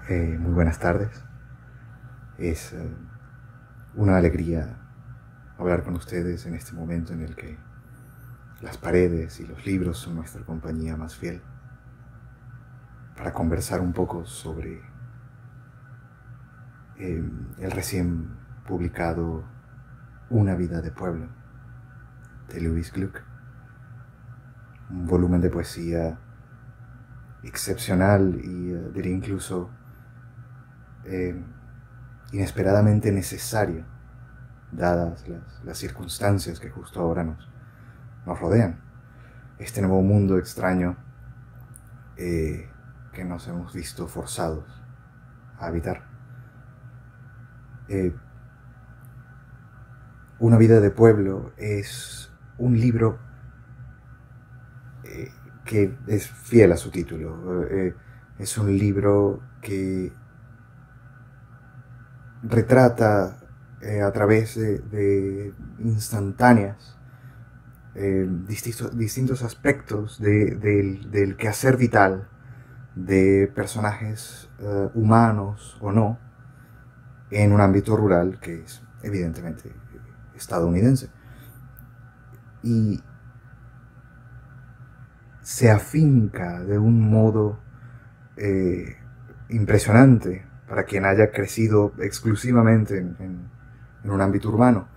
Muy buenas tardes. Es una alegría hablar con ustedes en este momento en el que las paredes y los libros son nuestra compañía más fiel, para conversar un poco sobre el recién publicado Una vida de pueblo de Louis Gluck, un volumen de poesía excepcional y diría incluso inesperadamente necesario, dadas las circunstancias que justo ahora nos rodean. Este nuevo mundo extraño que nos hemos visto forzados a habitar. Una vida de pueblo es un libro que es fiel a su título. Es un libro que retrata a través de instantáneas distintos aspectos del quehacer vital de personajes humanos o no en un ámbito rural que es evidentemente estadounidense, y se afinca de un modo impresionante para quien haya crecido exclusivamente en un ámbito urbano,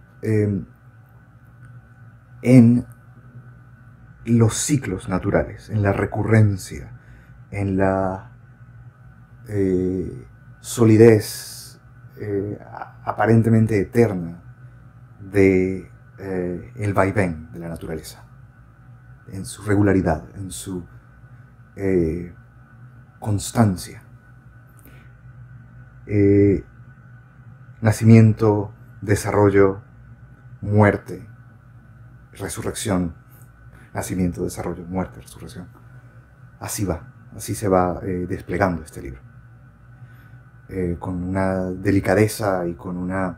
en los ciclos naturales, en la recurrencia, en la solidez aparentemente eterna de el vaivén de la naturaleza, en su regularidad, en su constancia. Nacimiento, desarrollo, muerte, resurrección, nacimiento, desarrollo, muerte, resurrección. Así va, así se va desplegando este libro. Con una delicadeza y con una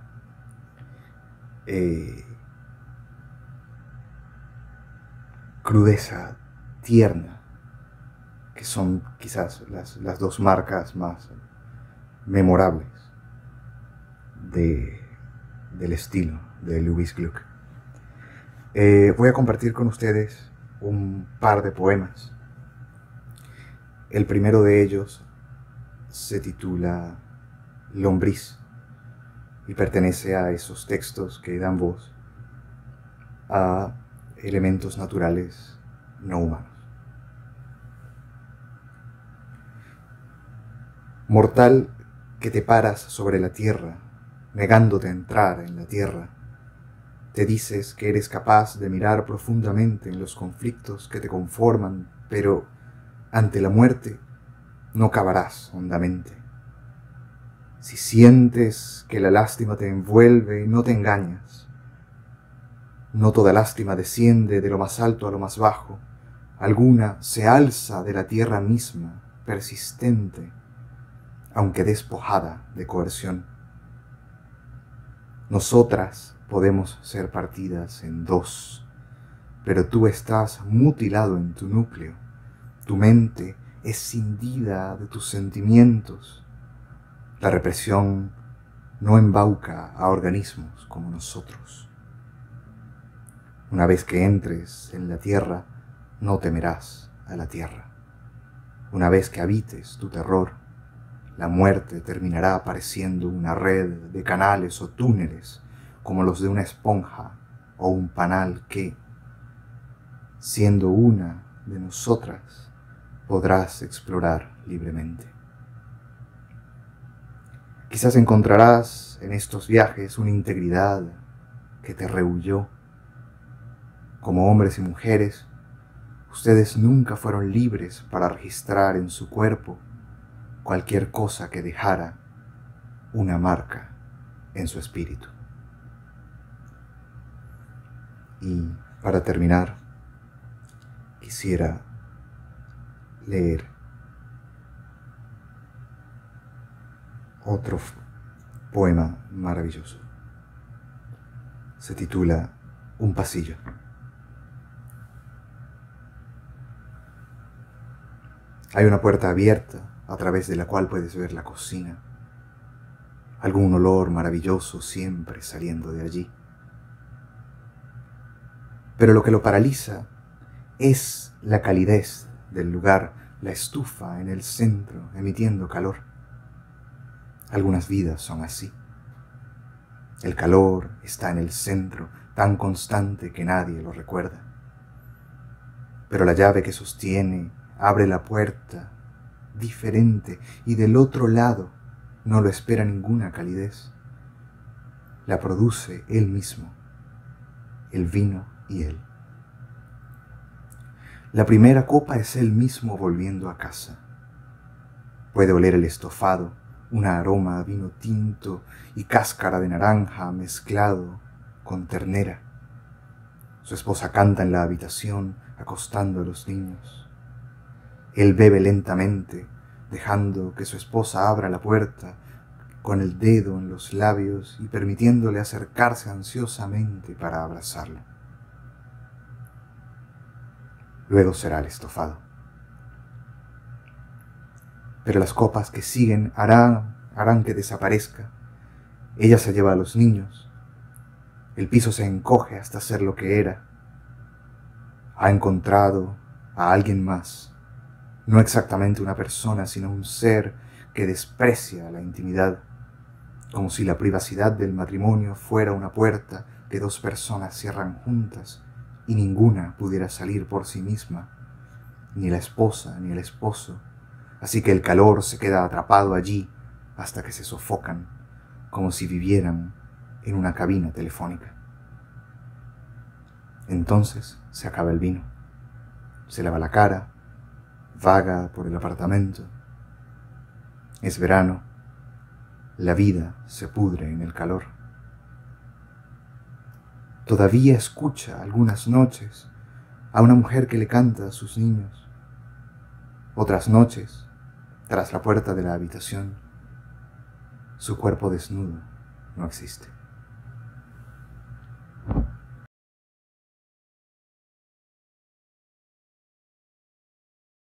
crudeza tierna, que son quizás las dos marcas más memorables del estilo de Louis Gluck. Voy a compartir con ustedes un par de poemas. El primero de ellos se titula Lombriz y pertenece a esos textos que dan voz a elementos naturales no humanos. Mortal que te paras sobre la tierra, negándote a entrar en la tierra, te dices que eres capaz de mirar profundamente en los conflictos que te conforman, pero ante la muerte no cavarás hondamente. Si sientes que la lástima te envuelve, no te engañas. No toda lástima desciende de lo más alto a lo más bajo. Alguna se alza de la tierra misma, persistente, aunque despojada de coerción. Nosotras podemos ser partidas en dos, pero tú estás mutilado en tu núcleo. Tu mente es cindida de tus sentimientos. La represión no embauca a organismos como nosotros. Una vez que entres en la tierra, no temerás a la tierra. Una vez que habites tu terror, la muerte terminará pareciendo una red de canales o túneles como los de una esponja o un panal que, siendo una de nosotras, podrás explorar libremente. Quizás encontrarás en estos viajes una integridad que te rehuyó. Como hombres y mujeres, ustedes nunca fueron libres para registrar en su cuerpo cualquier cosa que dejara una marca en su espíritu. Y para terminar, quisiera leer otro poema maravilloso. Se titula Un pasillo. Hay una puerta abierta a través de la cual puedes ver la cocina, algún olor maravilloso siempre saliendo de allí. Pero lo que lo paraliza es la calidez del lugar, la estufa en el centro emitiendo calor. Algunas vidas son así. El calor está en el centro, tan constante que nadie lo recuerda. Pero la llave que sostiene abre la puerta diferente y del otro lado no lo espera ninguna calidez. La produce él mismo, el vino y él. La primera copa es él mismo volviendo a casa. Puede oler el estofado, un aroma a vino tinto y cáscara de naranja mezclado con ternera. Su esposa canta en la habitación, acostando a los niños. Él bebe lentamente, dejando que su esposa abra la puerta con el dedo en los labios y permitiéndole acercarse ansiosamente para abrazarla. Luego será el estofado. Pero las copas que siguen harán que desaparezca. Ella se lleva a los niños. El piso se encoge hasta ser lo que era. Ha encontrado a alguien más, no exactamente una persona, sino un ser que desprecia la intimidad, como si la privacidad del matrimonio fuera una puerta que dos personas cierran juntas y ninguna pudiera salir por sí misma, ni la esposa ni el esposo, así que el calor se queda atrapado allí hasta que se sofocan, como si vivieran en una cabina telefónica. Entonces se acaba el vino, se lava la cara, vaga por el apartamento. Es verano, la vida se pudre en el calor. Todavía escucha algunas noches a una mujer que le canta a sus niños. Otras noches, tras la puerta de la habitación, su cuerpo desnudo no existe.